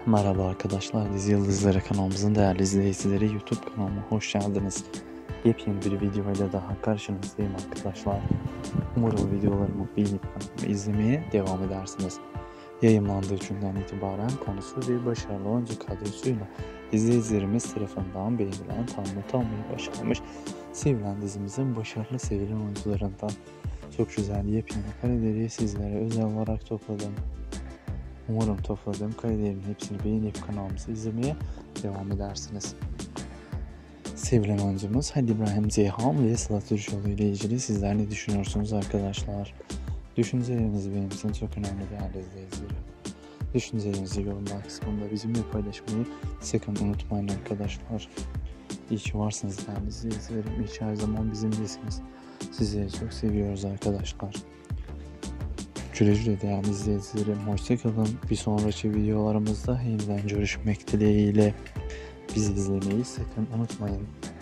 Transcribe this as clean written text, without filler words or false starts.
Merhaba arkadaşlar, Dizi Yıldızları kanalımızın değerli izleyicileri, YouTube kanalıma hoş geldiniz. Yepyeni bir videoyla daha karşınızdayım arkadaşlar. Umarım videolarımı beğenip kanalımı izlemeye devam edersiniz. Yayınlandığı günden itibaren konusu ve başarılı oyuncu kadrosuyla izleyicilerimiz tarafından beğenilen, tanınmayı başarmış, sevilen dizimizin başarılı sevilen oyuncularından çok güzel yepyeni kareleri sizlere özel olarak topladım. Umarım topladığım karelerin hepsini beğenip kanalımızı izlemeye devam edersiniz. Sevilen oyuncumuz Halil İbrahim Ceyhan ve Sıla Türkoğlu ile ilgili sizler ne düşünüyorsunuz arkadaşlar? Düşünceleriniz benim için çok önemli değerli izleyicilerim. Düşüncelerinizi yorumlar kısmında bizimle paylaşmayı sakın unutmayın arkadaşlar. İyi ki varsınız değerli izleyicilerim. İyi ki her zaman bizimlesiniz. Sizleri çok seviyoruz arkadaşlar. Güle değerli izleyicilerim, hoşçakalın. Bir sonraki videolarımızda yeniden görüşmek dileğiyle bizi izlemeyi sakın unutmayın.